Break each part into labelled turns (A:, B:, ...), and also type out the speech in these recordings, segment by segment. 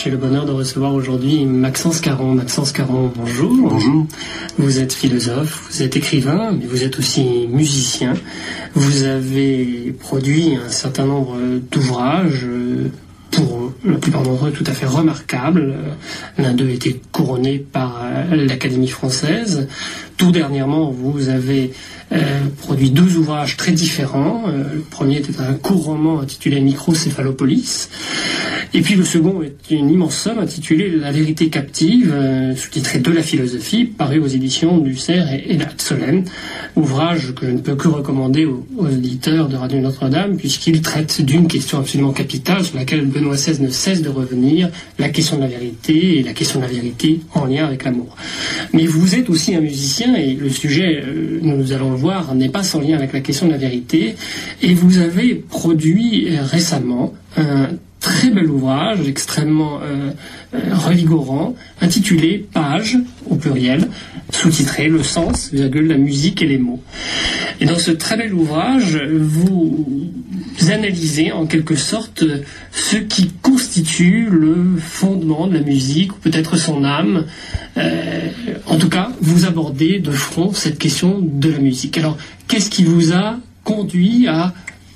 A: j'ai le bonheur de recevoir aujourd'hui Maxence Caron. Maxence Caron, bonjour.
B: Bonjour.
A: Vous êtes philosophe, vous êtes écrivain, mais vous êtes aussi musicien. Vous avez produit un certain nombre d'ouvrages, pour la plupart d'entre eux tout à fait remarquables. L'un d'eux a été couronné par l'Académie française. Tout dernièrement, vous avez produit 2 ouvrages très différents. Le premier était un court roman intitulé Microcéphalopolis. Et puis le second est une immense somme intitulée La vérité captive, sous-titré De la philosophie, paru aux éditions du Cerf et la Solène. Ouvrage que je ne peux que recommander aux auditeurs de Radio Notre-Dame, puisqu'il traite d'une question absolument capitale sur laquelle Benoît XVI ne cesse de revenir, la question de la vérité, et la question de la vérité en lien avec l'amour. Mais vous êtes aussi un musicien, et le sujet, nous allons le voir, n'est pas sans lien avec la question de la vérité. Et vous avez produit récemment un très bel ouvrage, extrêmement revigorant, intitulé Pages, au pluriel, sous-titré Le sens, la musique et les mots. Et dans ce très bel ouvrage, vous analysez en quelque sorte ce qui constitue le fondement de la musique, ou peut-être son âme. En tout cas, vous abordez de front cette question de la musique. Alors, qu'est-ce qui vous a conduit à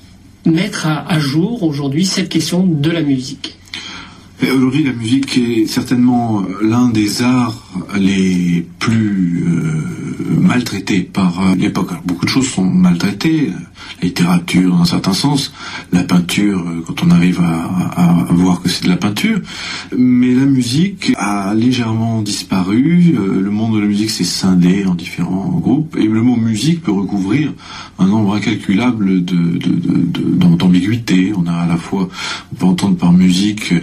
A: mettre à jour aujourd'hui cette question de la musique?
B: Aujourd'hui, la musique est certainement l'un des arts les plus maltraités par l'époque. Alors, beaucoup de choses sont maltraitées, la littérature dans un certain sens, la peinture quand on arrive à voir que c'est de la peinture, mais la musique a légèrement disparu. Le monde de la musique s'est scindé en différents groupes, et le mot musique peut recouvrir un nombre incalculable d'ambiguïtés. On a à la fois, on peut entendre par musique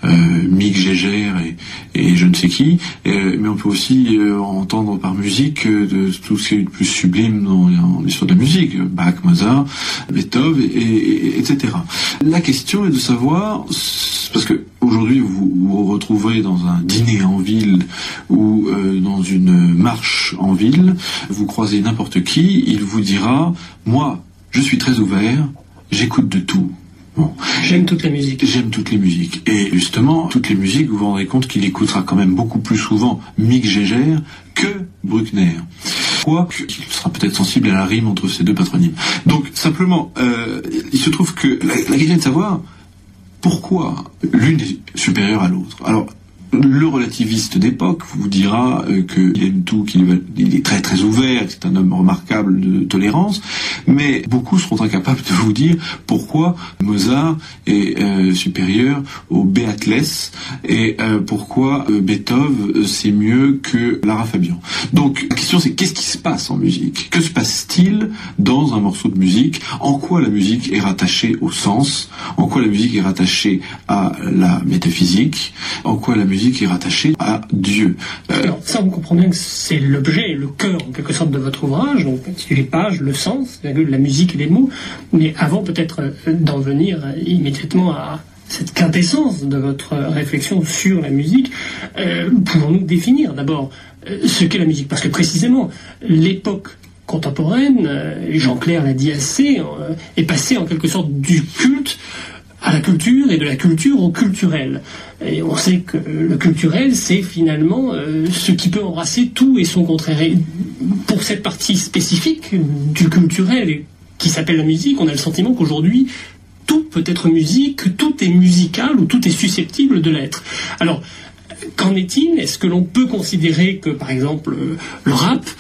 B: Mick Jagger et je ne sais qui, mais on peut aussi entendre par musique de tout ce qui est le plus sublime dans l'histoire de la musique, Bach, Mozart, Beethoven, etc. La question est de savoir, parce que aujourd'hui vous vous retrouverez dans un dîner en ville ou dans une marche en ville, vous croisez n'importe qui, il vous dira « Moi, je suis très ouvert, j'écoute de tout ». Bon.
A: J'aime toutes les musiques.
B: J'aime toutes les musiques. Et justement, toutes les musiques, vous vous rendrez compte qu'il écoutera quand même beaucoup plus souvent Mick Jagger que Bruckner. Quoique, il sera peut-être sensible à la rime entre ces 2 patronymes. Donc, simplement, il se trouve que la question est de savoir pourquoi l'une est supérieure à l'autre. Alors, le relativiste d'époque vous dira qu'il aime tout, qu'il est très très ouvert, que c'est un homme remarquable de tolérance, mais beaucoup seront incapables de vous dire pourquoi Mozart est supérieur au Béatles et pourquoi Beethoven c'est mieux que Lara Fabian. Donc la question c'est qu'est-ce qui se passe en musique? Que se passe-t-il dans un morceau de musique? En quoi la musique est rattachée au sens? En quoi la musique est rattachée à la métaphysique? En quoi la musique est rattachée à Dieu.
A: Alors ça, on comprend bien que c'est l'objet, le cœur en quelque sorte de votre ouvrage, donc les pages, le sens, la musique et les mots, mais avant peut-être d'en venir immédiatement à cette quintessence de votre réflexion sur la musique, pouvons-nous définir d'abord ce qu'est la musique? Parce que précisément, l'époque contemporaine, Jean Clair l'a dit assez, est passée en quelque sorte du culte à la culture et de la culture au culturel. Et on sait que le culturel, c'est finalement ce qui peut embrasser tout et son contraire. Et pour cette partie spécifique du culturel qui s'appelle la musique, on a le sentiment qu'aujourd'hui, tout peut être musique, tout est musical ou tout est susceptible de l'être. Alors, qu'en est-il? Est-ce que l'on peut considérer que, par exemple, le rap,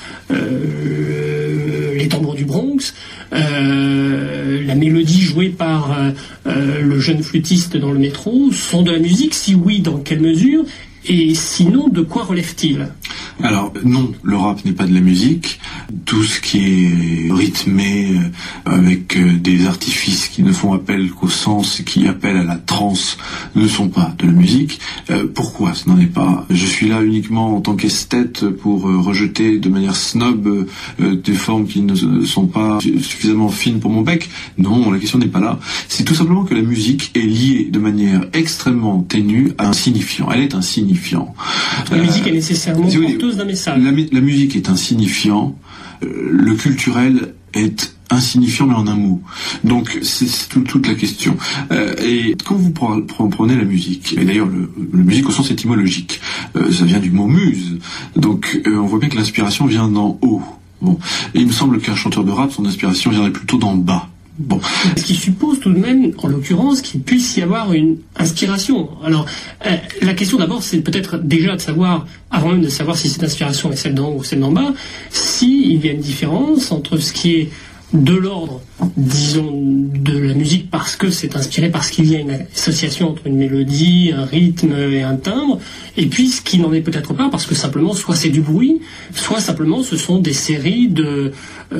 A: les tambours du Bronx, la mélodie jouée par le jeune flûtiste dans le métro sont de la musique? Si oui, dans quelle mesure? Et sinon, de quoi relève-t-il?
B: Alors non, le rap n'est pas de la musique. Tout ce qui est rythmé avec des artifices qui ne font appel qu'au sens et qui appellent à la transe ne sont pas de la musique. Pourquoi ce n'en est pas? Je suis là uniquement en tant qu'esthète pour rejeter de manière snob des formes qui ne sont pas suffisamment fines pour mon bec. Non, la question n'est pas là. C'est tout simplement que la musique est liée de manière extrêmement ténue à un signifiant. Elle est un signifiant.
A: La musique est nécessairement porteuse d'un message.
B: La musique est un signifiant. Le culturel est insignifiant mais en un mot. Donc c'est toute la question. Et quand vous prenez la musique, et d'ailleurs le musique au sens étymologique, ça vient du mot muse. Donc on voit bien que l'inspiration vient d'en haut. Bon, et il me semble qu'un chanteur de rap, son inspiration viendrait plutôt d'en bas. Bon.
A: Ce qui suppose tout de même, en l'occurrence, qu'il puisse y avoir une inspiration. Alors, la question d'abord, c'est peut-être déjà de savoir, avant même de savoir si cette inspiration est celle d'en haut ou celle d'en bas, s'il y a une différence entre ce qui est de l'ordre, disons, de la musique parce que c'est inspiré, parce qu'il y a une association entre une mélodie, un rythme et un timbre, et puis ce qui n'en est peut-être pas, parce que simplement, soit c'est du bruit, soit simplement ce sont des séries de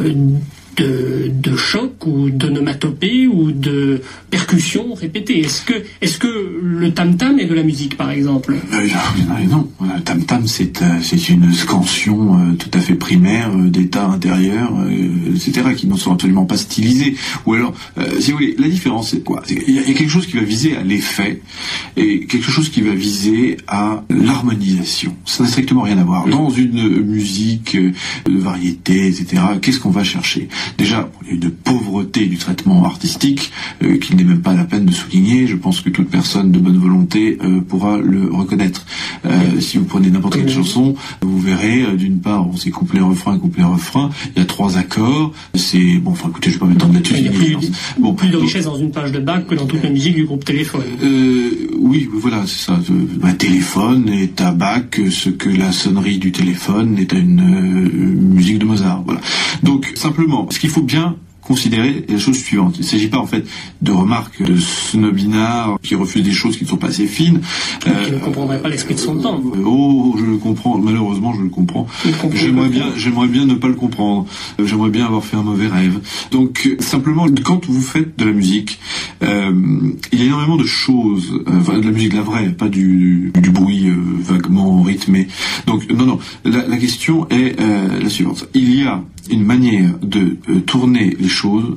A: chocs ou d'onomatopées ou de percussions répétées. Est-ce que le tam-tam est de la musique, par exemple?
B: Non, le tam-tam c'est une scansion tout à fait primaire d'état intérieur, etc., qui ne sont absolument pas stylisés. Ou alors, si vous voulez, la différence c'est quoi? Il y a quelque chose qui va viser à l'effet et quelque chose qui va viser à l'harmonisation. Ça n'a strictement rien à voir. Dans une musique de variété, etc., qu'est-ce qu'on va chercher? Déjà, il y a une pauvreté du traitement artistique qu'il n'est même pas la peine de souligner. Je pense que toute personne de bonne volonté pourra le reconnaître. Si vous prenez n'importe quelle chanson, vous verrez, d'une part, c'est couplet, refrain, il y a 3 accords, c'est... Bon, enfin, écoutez, je vais pas m'étendre là-dessus.
A: Il y a plus de richesse dans une page de Bach que dans toute la musique du groupe Téléphone.
B: Oui, voilà, c'est ça. Téléphone est à Bach ce que la sonnerie du téléphone est à une musique de Mozart. Voilà. Donc, simplement, ce qu'il faut bien considérer la chose suivante. Il ne s'agit pas en fait de remarques de snobinards qui refusent des choses qui ne sont pas assez fines.
A: Qui ne comprendraient pas l'esprit de son temps.
B: Je le comprends. Malheureusement, je le comprends. J'aimerais bien ne pas le comprendre. J'aimerais bien avoir fait un mauvais rêve. Donc, simplement, quand vous faites de la musique, il y a énormément de choses, de la musique, la vraie, pas du bruit vaguement rythmé. Donc, non. La question est la suivante. Il y a une manière de tourner les choses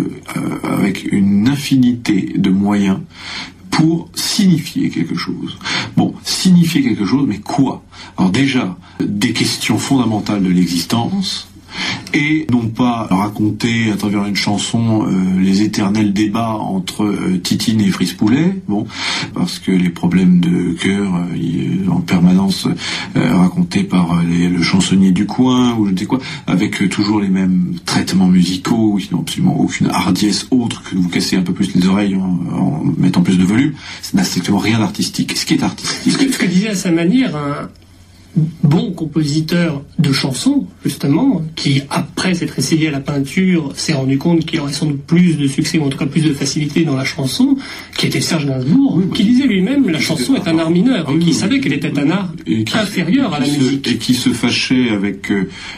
B: avec une infinité de moyens pour signifier quelque chose. Bon, signifier quelque chose, mais quoi? Alors déjà, des questions fondamentales de l'existence, et non pas raconter à travers une chanson les éternels débats entre Titine et Frise Poulet, bon, parce que les problèmes de cœur en permanence racontés par le chansonnier du coin ou je ne sais quoi, avec toujours les mêmes traitements musicaux qui n'ont absolument aucune hardiesse autre que de vous casser un peu plus les oreilles en mettant plus de volume. Ça n'a strictement rien d'artistique. Ce qui est artistique,
A: ce que disait à sa manière un bon compositeur de chansons, justement, qui, après s'être essayé à la peinture, s'est rendu compte qu'il aurait sans doute plus de succès, ou en tout cas plus de facilité dans la chanson, qui était Serge Gainsbourg, qui disait lui-même la chanson est un art mineur, et qui savait qu'elle était un art inférieur à la musique.
B: Et qui se fâchait avec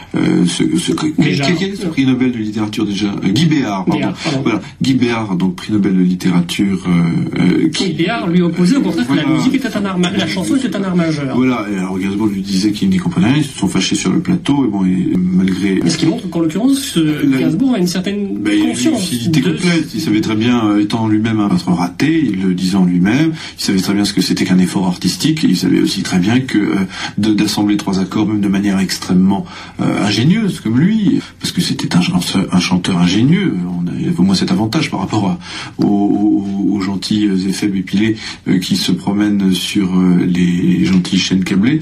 B: quel est le prix Nobel de littérature déjà? Guy Béard, pardon. Voilà, Guy Béard, donc prix Nobel de littérature.
A: Guy Béard lui opposait au contraire que la musique était un art, la chanson était un art majeur.
B: Voilà, et alors Gainsbourg lui disait qu'il n'y comprenait rien, ils se sont fâchés sur le plateau, et bon, et malgré...
A: Mais ce qui montre qu'en l'occurrence, Gainsbourg a une certaine conscience.
B: Il était complète, il savait très bien, étant lui-même un peintre raté, il le disait en lui-même, il savait très bien ce que c'était qu'un effort artistique, et il savait aussi très bien que d'assembler 3 accords, même de manière extrêmement ingénieuse, comme lui, parce que c'était un chanteur ingénieux, il y avait au moins cet avantage par rapport aux gentils et faibles épilés qui se promènent sur les gentilles chaînes câblées.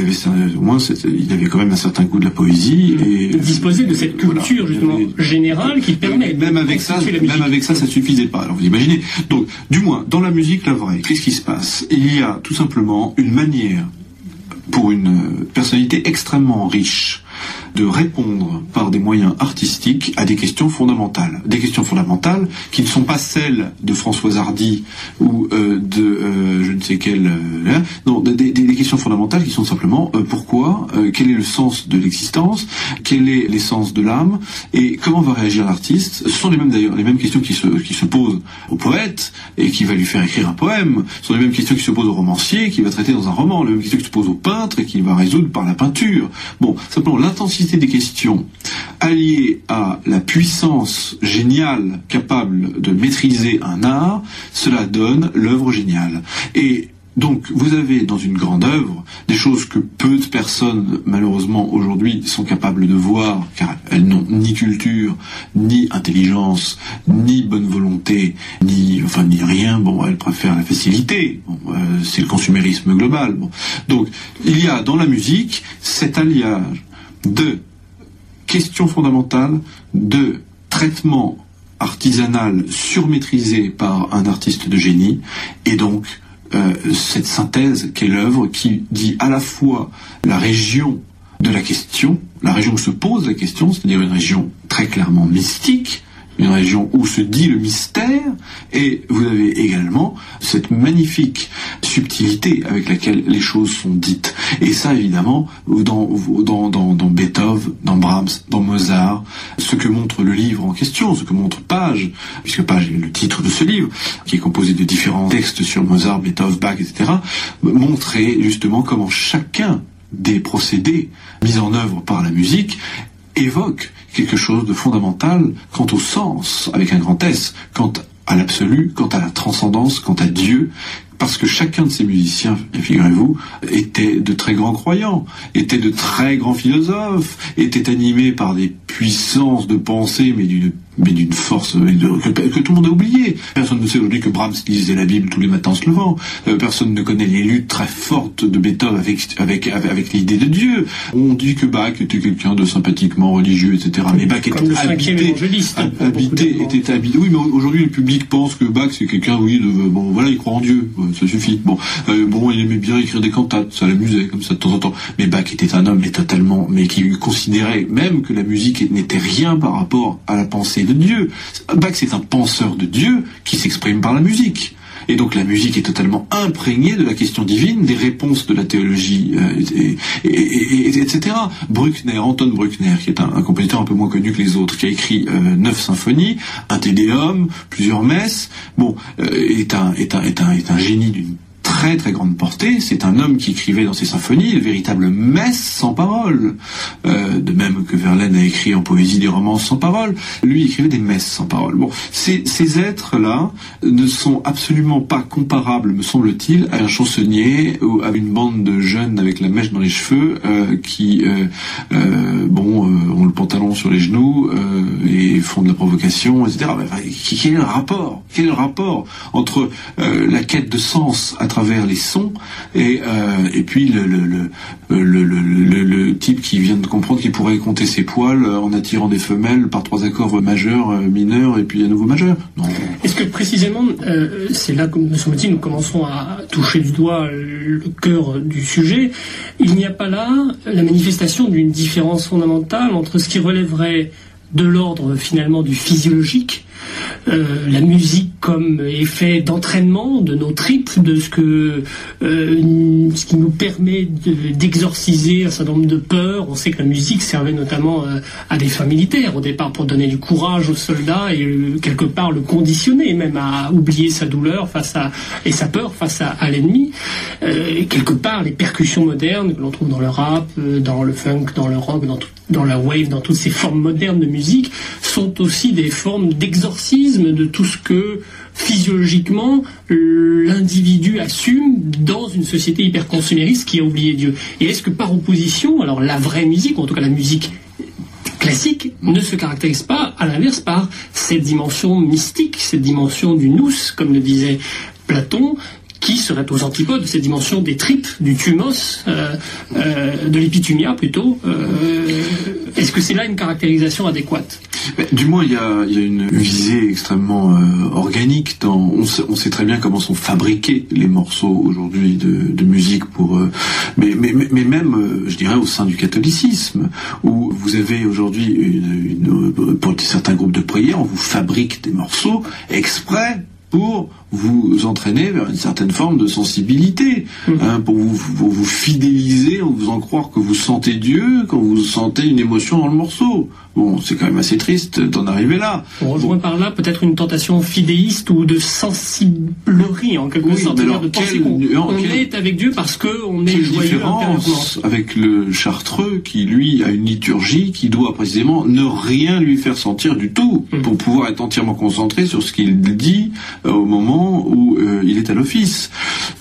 B: Il avait quand même un certain goût de la poésie et
A: disposer de cette culture justement générale qui permet.
B: Même avec ça, ça suffisait pas. Alors vous imaginez. Donc, du moins, dans la musique, la vraie, qu'est-ce qui se passe? Il y a tout simplement une manière pour une personnalité extrêmement riche de répondre par des moyens artistiques à des questions fondamentales. Des questions fondamentales qui ne sont pas celles de Françoise Hardy ou je ne sais quelle... non, des questions fondamentales qui sont simplement pourquoi, quel est le sens de l'existence, quel est l'essence de l'âme, et comment va réagir l'artiste. Ce sont d'ailleurs les mêmes questions qui se posent au poète et qui va lui faire écrire un poème. Ce sont les mêmes questions qui se posent au romancier qui va traiter dans un roman, les mêmes questions qui se posent au peintre et qui va résoudre par la peinture. Bon, simplement l'intensité des questions alliées à la puissance géniale capable de maîtriser un art, cela donne l'œuvre géniale. Et Donc vous avez dans une grande œuvre des choses que peu de personnes malheureusement aujourd'hui sont capables de voir, car elles n'ont ni culture, ni intelligence, ni bonne volonté, ni rien. Bon, elles préfèrent la facilité. Bon, c'est le consumérisme global. Bon. Donc il y a dans la musique cet alliage de questions fondamentales, de traitement artisanal surmaîtrisé par un artiste de génie, et donc cette synthèse qu'est l'œuvre qui dit à la fois la région de la question, la région où se pose la question, c'est-à-dire une région très clairement mystique, une région où se dit le mystère, et vous avez également cette magnifique subtilité avec laquelle les choses sont dites. Et ça, évidemment, dans Beethoven, dans Brahms, dans Mozart, ce que montre le livre en question, ce que montre Page, puisque Page est le titre de ce livre, qui est composé de différents textes sur Mozart, Beethoven, Bach, etc., montrer justement comment chacun des procédés mis en œuvre par la musique évoque quelque chose de fondamental quant au sens, avec un grand S, quant à l'absolu, quant à la transcendance, quant à Dieu, parce que chacun de ces musiciens, figurez-vous, était de très grands croyants, était de très grands philosophes, était animé par des puissances de pensée, mais d'une force que tout le monde a oublié. Personne ne sait aujourd'hui que Brahms lisait la Bible tous les matins en se levant. Personne ne connaît les luttes très fortes de Beethoven avec l'idée de Dieu. On dit que Bach était quelqu'un de sympathiquement religieux, etc. Mais Bach était habité. Oui, mais aujourd'hui le public pense que Bach c'est quelqu'un, il croit en Dieu, ça suffit. Il aimait bien écrire des cantates, ça l'amusait comme ça de temps en temps. Mais Bach était un homme mais qui considérait même que la musique n'était rien par rapport à la pensée de Dieu. Bach, c'est un penseur de Dieu qui s'exprime par la musique. Et donc la musique est totalement imprégnée de la question divine, des réponses de la théologie, etc. Anton Bruckner, qui est un compositeur un peu moins connu que les autres, qui a écrit 9 symphonies, un tédéum, plusieurs messes, est un génie d'une très très grande portée. C'est un homme qui écrivait dans ses symphonies de véritables messes sans paroles, de même que Verlaine a écrit en poésie des romances sans paroles. Lui écrivait des messes sans paroles. Ces êtres-là ne sont absolument pas comparables, me semble-t-il, à un chansonnier ou à une bande de jeunes avec la mèche dans les cheveux qui ont le pantalon sur les genoux et font de la provocation, etc. Quel est le rapport entre la quête de sens à travers les sons et puis le type qui vient de comprendre qu'il pourrait compter ses poils en attirant des femelles par 3 accords majeurs, mineurs et puis à nouveau majeurs. Non.
A: Est-ce que précisément c'est là que, me semble-t-il, nous commençons à toucher du doigt le cœur du sujet? Il n'y a pas là la manifestation d'une différence fondamentale entre ce qui relèverait de l'ordre finalement du physiologique, la musique comme effet d'entraînement de nos tripes, de ce qui nous permet d'exorciser un certain nombre de peurs. On sait que la musique servait notamment à des fins militaires au départ pour donner du courage aux soldats et quelque part le conditionner même à oublier sa douleur et sa peur face à l'ennemi. Et quelque part les percussions modernes que l'on trouve dans le rap, dans le funk, dans le rock, dans la wave, dans toutes ces formes modernes de musique, sont aussi des formes d'exorcisme de tout ce que physiologiquement l'individu assume dans une société hyper-consumériste qui a oublié Dieu. Et est-ce que par opposition, alors la vraie musique, ou en tout cas la musique classique, ne se caractérise pas, à l'inverse, par cette dimension mystique, cette dimension du nous, comme le disait Platon, qui serait aux antipodes de cette dimension des tripes, du thumos, de l'épitumia plutôt. Est-ce que c'est là une caractérisation adéquate?
B: Du moins, il y a une visée extrêmement organique. On sait très bien comment sont fabriqués les morceaux aujourd'hui de musique mais même, je dirais, au sein du catholicisme, où vous avez aujourd'hui pour certains groupes de prière, on vous fabrique des morceaux exprès pour vous entraîner vers une certaine forme de sensibilité, pour vous fidéliser en vous faisant croire que vous sentez Dieu quand vous sentez une émotion dans le morceau. Bon, c'est quand même assez triste d'en arriver là.
A: On rejoint par là peut-être une tentation fidéiste ou de sensiblerie en quelque sorte, de penser qu'on est avec Dieu parce qu'on est joyeux. Quelle différence
B: avec le chartreux qui lui a une liturgie qui doit précisément ne rien lui faire sentir du tout pour pouvoir être entièrement concentré sur ce qu'il dit au moment où il est à l'office.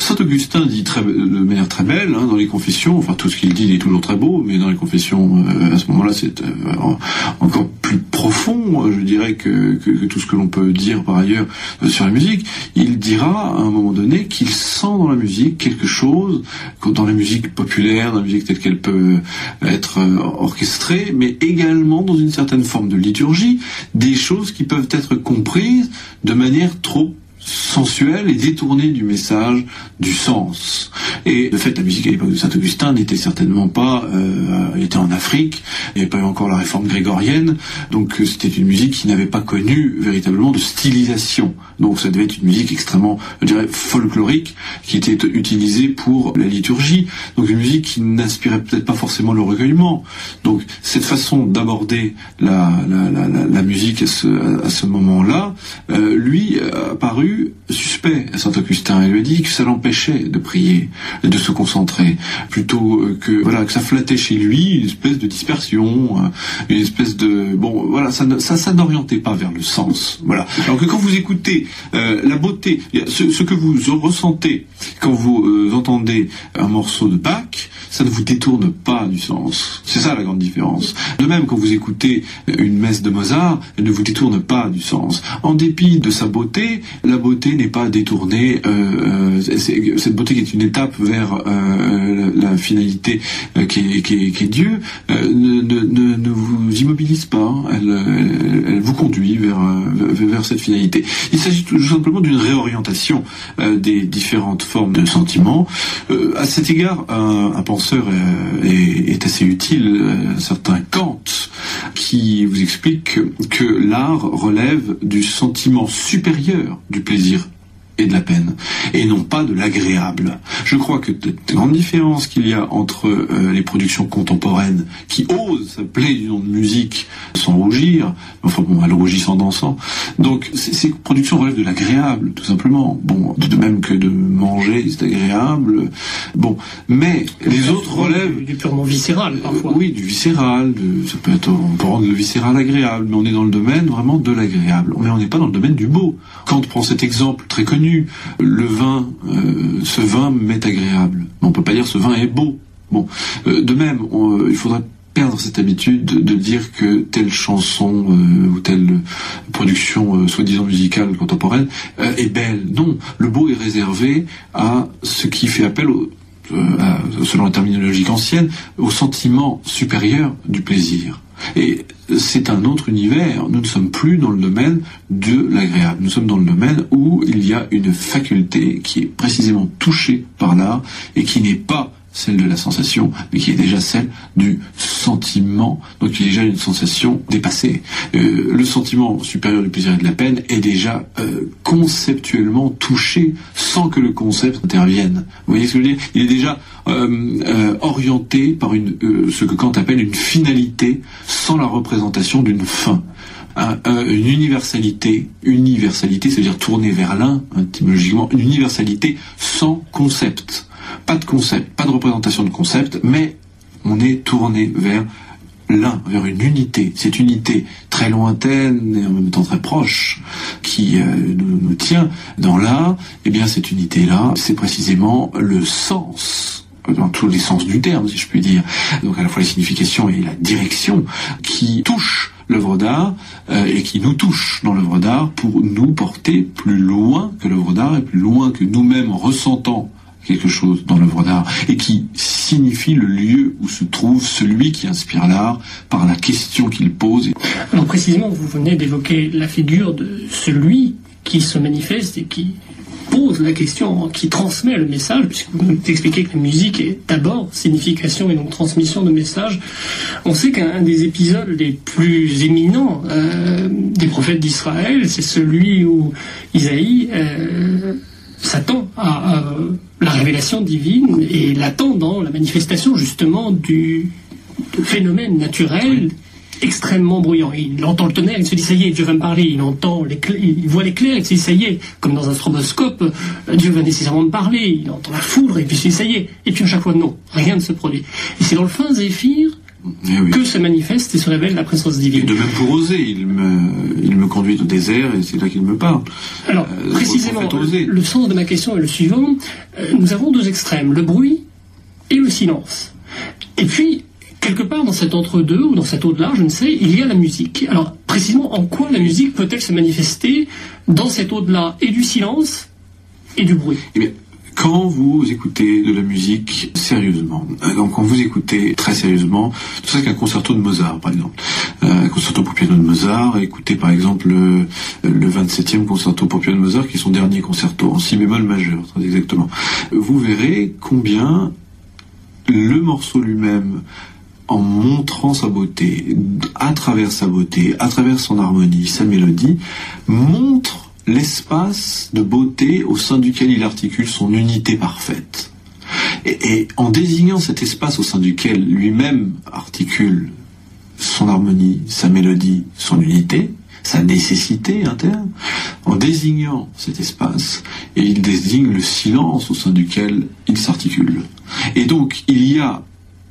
B: Saint-Augustin dit de manière très belle, dans les Confessions, enfin tout ce qu'il dit est toujours très beau, mais dans les Confessions, à ce moment-là, c'est encore plus profond, je dirais, que tout ce que l'on peut dire par ailleurs sur la musique. Il dira à un moment donné qu'il sent dans la musique quelque chose, dans la musique populaire, dans la musique telle qu'elle peut être orchestrée, mais également dans une certaine forme de liturgie, des choses qui peuvent être comprises de manière trop sensuelle et détournée du message, du sens. Et de fait, la musique à l'époque de Saint-Augustin n'était certainement pas, elle était en Afrique, il n'y avait pas eu encore la réforme grégorienne, donc c'était une musique qui n'avait pas connu véritablement de stylisation. Donc ça devait être une musique extrêmement, je dirais, folklorique, qui était utilisée pour la liturgie. Donc une musique qui n'inspirait peut-être pas forcément le recueillement. Donc cette façon d'aborder la musique à ce moment-là, lui a paru suspect à Saint-Augustin. Il lui a dit que ça l'empêchait de prier, de se concentrer, plutôt que ça flattait chez lui une espèce de dispersion, une espèce de ça n'orientait pas vers le sens. Voilà. Alors que quand vous écoutez la beauté, ce que vous ressentez quand vous entendez un morceau de Bach, ça ne vous détourne pas du sens. C'est ça la grande différence. De même, quand vous écoutez une messe de Mozart, elle ne vous détourne pas du sens. En dépit de sa beauté, la beauté n'est pas détournée. Cette beauté qui est une étape vers la finalité qui est Dieu, ne vous immobilise pas. Elle vous conduit vers cette finalité. Il s'agit tout simplement d'une réorientation des différentes formes de sentiments. À cet égard, un penseur est assez utile, un certain Kant, qui vous explique que l'art relève du sentiment supérieur du plaisir et de la peine, et non pas de l'agréable. Je crois que la grande différence qu'il y a entre les productions contemporaines qui osent s'appeler du nom de musique sans rougir, enfin bon, elles rougissent en dansant, donc ces productions relèvent de l'agréable, tout simplement. Bon, de même que de manger, c'est agréable. Bon, mais les autres relèvent
A: du purement viscéral, parfois.
B: Oui, du viscéral, ça peut être, on peut rendre le viscéral agréable, mais on est dans le domaine vraiment de l'agréable. Mais on n'est pas dans le domaine du beau. Kant prend cet exemple très connu. Le vin, ce vin m'est agréable. On peut pas dire ce vin est beau. Bon, de même, il faudrait perdre cette habitude de dire que telle chanson ou telle production soi-disant musicale contemporaine est belle. Non, le beau est réservé à ce qui fait appel selon la terminologie ancienne, au sentiment supérieur du plaisir. Et c'est un autre univers. Nous ne sommes plus dans le domaine de l'agréable. Nous sommes dans le domaine où il y a une faculté qui est précisément touchée par l'art et qui n'est pas celle de la sensation, mais qui est déjà celle du sentiment, donc qui est déjà une sensation dépassée. Le sentiment supérieur du plaisir et de la peine est déjà conceptuellement touché sans que le concept intervienne. Vous voyez ce que je veux dire ? Il est déjà orienté par ce que Kant appelle une finalité sans la représentation d'une fin. Une universalité, c'est-à-dire tourner vers l'un, étymologiquement, une universalité sans concept. Pas de concept, pas de représentation de concept, mais on est tourné vers l'un, vers une unité. Cette unité très lointaine et en même temps très proche qui nous tient dans l'art, eh bien cette unité-là, c'est précisément le sens, dans tous les sens du terme, si je puis dire. Donc à la fois la signification et la direction qui touche l'œuvre d'art et qui nous touche dans l'œuvre d'art pour nous porter plus loin que l'œuvre d'art et plus loin que nous-mêmes ressentons quelque chose dans l'œuvre d'art et qui signifie le lieu où se trouve celui qui inspire l'art par la question qu'il pose.
A: Alors précisément, vous venez d'évoquer la figure de celui qui se manifeste et qui pose la question, qui transmet le message, puisque vous nous expliquez que la musique est d'abord signification et donc transmission de message. On sait qu'un des épisodes les plus éminents des prophètes d'Israël, c'est celui où Isaïe s'attend à la révélation divine et l'attend dans la manifestation justement de phénomènes naturels extrêmement bruyants. Il entend le tonnerre, il se dit ça y est, Dieu va me parler. Il voit l'éclair, il se dit ça y est, comme dans un stroboscope, Dieu va nécessairement me parler. Il entend la foudre et puis il se dit ça y est. Et puis à chaque fois non, rien ne se produit. Et c'est dans le fin Zéphyr
B: oui.
A: que se manifeste et se révèle la présence divine.
B: Et de même pour Osée, il me conduit au désert et c'est là qu'il me parle.
A: Alors, précisément, le sens de ma question est le suivant. Nous avons deux extrêmes, le bruit et le silence. Et puis, quelque part dans cet entre-deux, ou dans cet au-delà, je ne sais, il y a la musique. Alors, précisément, en quoi la musique peut-elle se manifester dans cet au-delà et du silence et du bruit?
B: Eh bien, quand vous écoutez de la musique sérieusement, donc quand vous écoutez très sérieusement, tout ça qu'un concerto de Mozart, par exemple, un concerto pour piano de Mozart, écoutez par exemple le 27e concerto pour piano de Mozart, qui est son dernier concerto, en si bémol majeur, très exactement. Vous verrez combien le morceau lui-même, en montrant sa beauté, à travers sa beauté, à travers son harmonie, sa mélodie, montre l'espace de beauté au sein duquel il articule son unité parfaite. Et en désignant cet espace au sein duquel lui-même articule son harmonie, sa mélodie, son unité, sa nécessité interne, en désignant cet espace, et il désigne le silence au sein duquel il s'articule. Et donc, il y a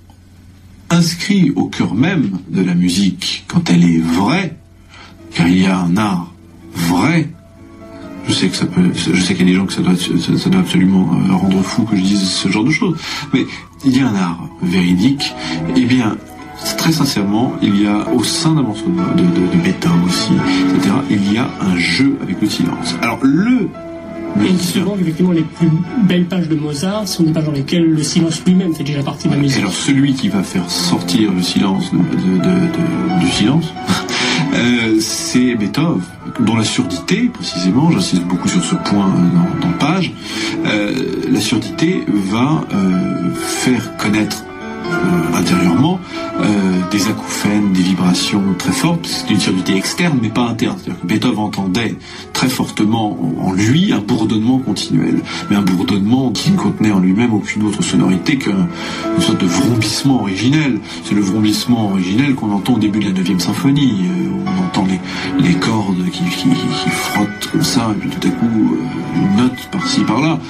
B: inscrit au cœur même de la musique, quand elle est vraie, car il y a un art vrai. Je sais qu'il y a des gens que ça doit absolument rendre fou que je dise ce genre de choses, mais il y a un art véridique. Eh bien, très sincèrement, il y a au sein d'un morceau de Beethoven aussi, etc., il y a un jeu avec le silence. Alors
A: et souvent, effectivement, les plus belles pages de Mozart sont des pages dans lesquelles le silence lui-même fait déjà partie de la musique.
B: Et alors, celui qui va faire sortir le silence du silence, c'est Beethoven, dont la surdité, précisément, j'insiste beaucoup sur ce point dans Page, la surdité va faire connaître intérieurement des acouphènes, des vibrations très fortes. C'est une surdité externe mais pas interne. C'est-à-dire que Beethoven entendait très fortement en lui un bourdonnement continuel, mais un bourdonnement qui ne contenait en lui-même aucune autre sonorité qu'une sorte de vrombissement originel. C'est le vrombissement originel qu'on entend au début de la 9e symphonie, où on entend les cordes qui frottent comme ça, et puis tout à coup une note par-ci par-là.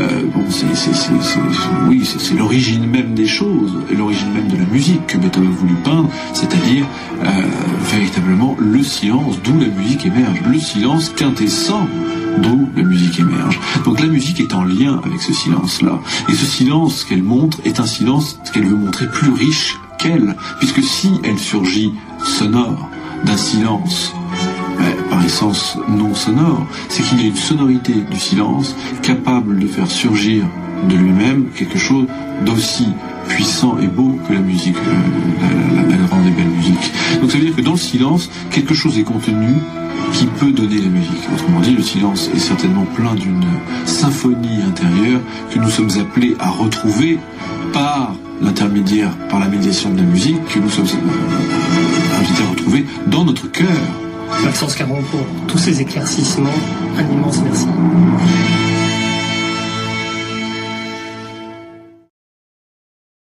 B: C'est l'origine même des choses, et l'origine même de la musique que Beethoven a voulu peindre, c'est-à-dire véritablement le silence d'où la musique émerge, le silence quintessent d'où la musique émerge. Donc la musique est en lien avec ce silence-là, et ce silence qu'elle montre est un silence qu'elle veut montrer plus riche qu'elle, puisque si elle surgit sonore d'un silence par essence non sonore, c'est qu'il y a une sonorité du silence capable de faire surgir de lui-même quelque chose d'aussi puissant et beau que la musique, la grande et belle musique. Donc ça veut dire que dans le silence, quelque chose est contenu qui peut donner la musique. Autrement dit, le silence est certainement plein d'une symphonie intérieure que nous sommes appelés à retrouver par la médiation de la musique, que nous sommes invités à retrouver dans notre cœur.
A: Maxence Caron, pour tous ces éclaircissements, un immense merci.